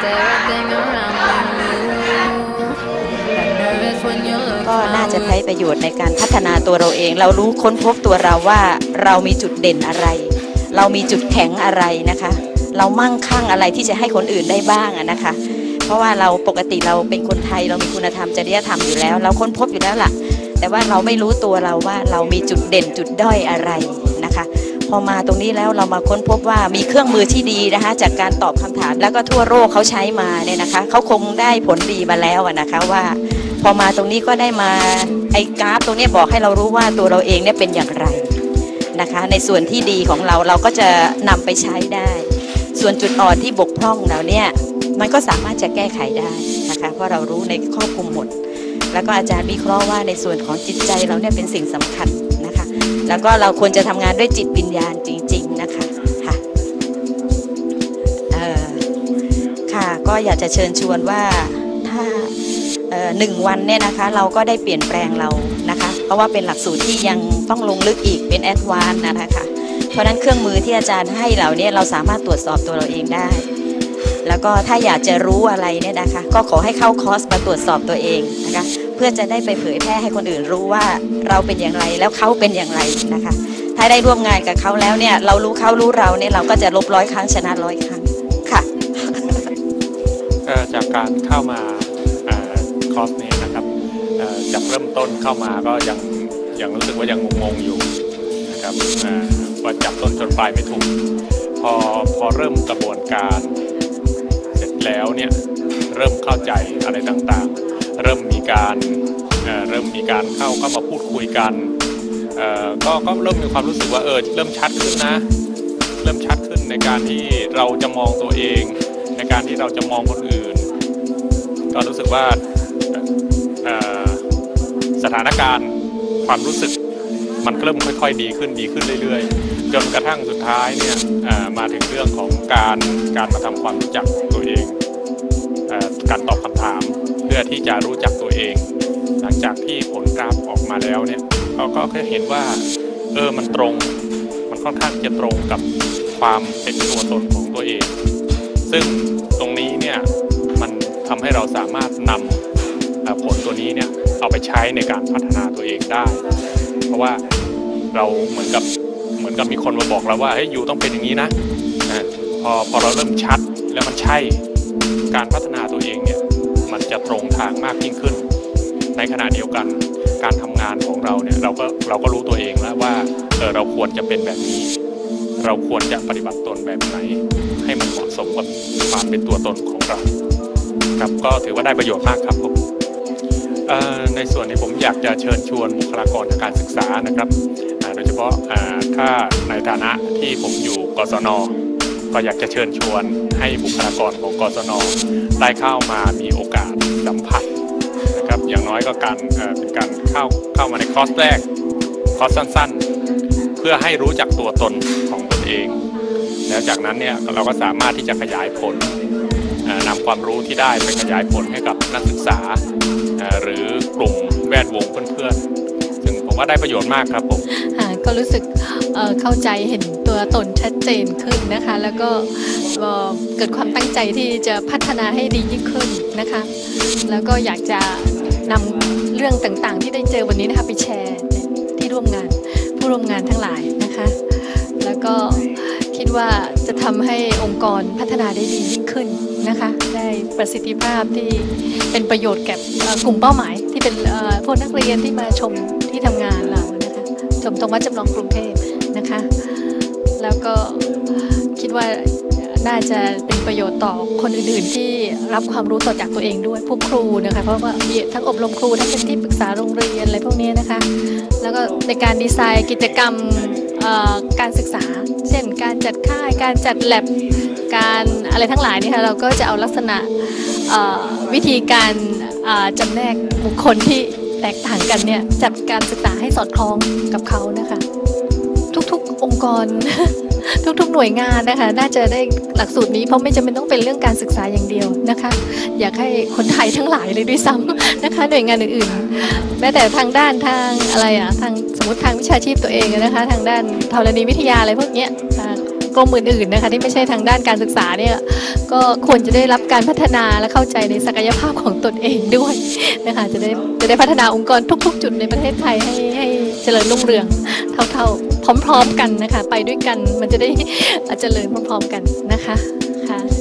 ก็น่าจะใช้ประโยชน์ในการพัฒนาตัวเราเองเรารู้ค้นพบตัวเราว่าเรามีจุดเด่นอะไรเรามีจุดแข็งอะไรนะคะเรามั่งคั่งอะไรที่จะให้คนอื่นได้บ้างนะคะเพราะว่าเราปกติเราเป็นคนไทยเรามีคุณธรรมจริยธรรมอยู่แล้วเราค้นพบอยู่แล้วล่ะแต่ว่าเราไม่รู้ตัวเราว่าเรามีจุดเด่นจุดด้อยอะไรนะคะพอมาตรงนี้แล้วเรามาค้นพบว่ามีเครื่องมือที่ดีนะคะจากการตอบคำถามแล้วก็ทั่วโลกเขาใช้มาเนี่ยนะคะเขาคงได้ผลดีมาแล้วนะคะว่าพอมาตรงนี้ก็ได้มาไอ้กราฟตรงนี้บอกให้เรารู้ว่าตัวเราเองเนี่ยเป็นอย่างไรนะคะในส่วนที่ดีของเราเราก็จะนำไปใช้ได้ส่วนจุดอ่อนที่บกพร่องเราเนี่ยมันก็สามารถจะแก้ไขได้นะคะเพราะเรารู้ในครอบคลุมหมดแล้วก็อาจารย์วิเคราะห์ว่าในส่วนของจิตใจเราเนี่ยเป็นสิ่งสำคัญนะคะแล้วก็เราควรจะทำงานด้วยจิตวิญญาณจริงๆนะคะค่ะค่ะก็อยากจะเชิญชวนว่าถ้า1 วันเนี่ยนะคะเราก็ได้เปลี่ยนแปลงเรานะคะเพราะว่าเป็นหลักสูตรที่ยังต้องลงลึกอีกเป็นแอดวานซ์นะคะเพราะนั้นเครื่องมือที่อาจารย์ให้เราเนี่ยเราสามารถตรวจสอบตัวเราเองได้แล้วก็ถ้าอยากจะรู้อะไรเนี่ยนะคะก็ขอให้เข้าคอร์สมาตรวจสอบตัวเองนะคะเพื่อจะได้ไปเผยแพร่ให้คนอื่นรู้ว่าเราเป็นอย่างไรแล้วเขาเป็นอย่างไรนะคะถ้าได้ร่วมงานกับเขาแล้วเนี่ยเรารู้เขารู้เราเนี่ยเราก็จะลบ100 ครั้งชนะ100 ครั้งค่ะจากการเข้ามาคอร์สนี้นะครับจากเริ่มต้นเข้ามาก็ยังรู้สึกว่ายังงงๆอยู่นะครับว่าจับต้นชนปลายไม่ถูกพอเริ่มกระบวนการเสร็จแล้วเนี่ยเริ่มเข้าใจอะไรต่างๆเริ่มมีการเข้ามาพูดคุยกันก็เริ่มมีความรู้สึกว่าเริ่มชัดขึ้นนะเริ่มชัดขึ้นในการที่เราจะมองตัวเองในการที่เราจะมองคนอื่นก็รู้สึกว่าสถานการณ์ความรู้สึกมันเริ่มค่อยๆดีขึ้นเรื่อยๆจนกระทั่งสุดท้ายเนี่ยมาถึงเรื่องของการมาทำความรู้จักตัวเองการตอบคำถามเพื่อที่จะรู้จักตัวเองหลังจากที่ผลกราฟออกมาแล้วเนี่ยเราก็เห็นว่ามันค่อนข้างจะตรงกับความเป็นตัวตนของตัวเองซึ่งตรงนี้เนี่ยมันทำให้เราสามารถนำผลตัวนี้เนี่ยเอาไปใช้ในการพัฒนาตัวเองได้เพราะว่าเราเหมือนกับมีคนมาบอกเราว่าเฮ้ยอยู่ต้องเป็นอย่างนี้นะพอเราเริ่มชัดแล้วมันใช่การพัฒนาตัวเองเนี่ยมันจะตรงทางมากยิ่งขึ้นในขณะเดียวกันการทำงานของเราเนี่ยเราก็รู้ตัวเองแล้วว่าเราควรจะเป็นแบบนี้เราควรจะปฏิบัติตนแบบไหนให้มันเหมาะสมกับความเป็นตัวตนของเราครับก็ถือว่าได้ประโยชน์มากครับผมในส่วนนี้ผมอยากจะเชิญชวนบุคลากรทางการศึกษานะครับโดยเฉพาะถ้าในฐานะที่ผมอยู่กศน.ก็อยากจะเชิญชวนให้บุคลากรของกศน.ได้เข้ามามีโอกาสสัมผัสนะครับอย่างน้อยก็เป็นการเข้ามาในคอร์สแรกคอร์สสั้นๆเพื่อให้รู้จักตัวตนของตนเองแล้วจากนั้นเนี่ยเราก็สามารถที่จะขยายผลนำความรู้ที่ได้ไปขยายผลให้กับนักศึกษาหรือกลุ่มแวดวงเพื่อนๆซึ่งผมว่าได้ประโยชน์มากครับผมก็รู้สึกเข้าใจเห็นตัวตนชัดเจนขึ้นนะคะแล้วก็เกิดความตั้งใจที่จะพัฒนาให้ดียิ่งขึ้นนะคะแล้วก็อยากจะนำเรื่องต่างๆที่ได้เจอวันนี้นะคะไปแชร์ที่ผู้ร่วมงานทั้งหลายนะคะแล้วก็คิดว่าจะทำให้องค์กรพัฒนาได้ดียิ่งขึ้นนะคะได้ประสิทธิภาพที่เป็นประโยชน์แก่กลุ่มเป้าหมายที่เป็นพวกนักเรียนที่มาชมที่ทำงานเรานะคะชมตรงวัดจำลองกรุงเทพนะคะแล้วก็คิดว่าน่าจะเป็นประโยชน์ต่อคนอื่นๆที่รับความรู้ต่อจากตัวเองด้วยพวกครูนะคะเพราะว่ามีทั้งอบรมครูทั้งเป็นที่ปรึกษาโรงเรียนอะไรพวกนี้นะคะแล้วก็ในการดีไซน์กิจกรรมการศึกษาเช่นการจัดค่ายการจัดแลบการอะไรทั้งหลายนี่ค่ะเราก็จะเอาลักษณะวิธีการจำแนกบุคคลที่แตกต่างกันเนี่ยจัดการศึกษาให้สอดคล้องกับเขานะคะทุกๆองค์กร ทุกๆหน่วยงานนะคะน่าจะได้หลักสูตรนี้เพราะไม่จำเป็นต้องเป็นเรื่องการศึกษาอย่างเดียวนะคะอยากให้คนไทยทั้งหลายเลยด้วยซ้ำนะคะหน่วยงานอื่นๆแม้แต่ทางด้านทางอะไรทางสมมติทางวิชาชีพตัวเองนะคะทางด้านธรณีวิทยาอะไรพวกนี้กรมอื่นๆนะคะที่ไม่ใช่ทางด้านการศึกษาเนี่ยก็ควรจะได้รับการพัฒนาและเข้าใจในศักยภาพของตนเองด้วยนะคะจะได้พัฒนาองค์กรทุกๆจุดในประเทศไทยให้เจริญรุ่งเรืองเท่าพร้อมๆกันนะคะไปด้วยกันมันจะได้เจริญพร้อมๆกันนะคะค่ะ